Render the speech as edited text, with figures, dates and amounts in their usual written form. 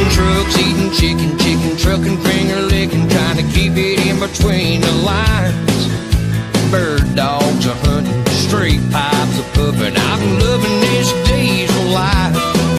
driving trucks, eating chicken, chicken trucking, finger licking, trying to keep it in between the lines. Bird dog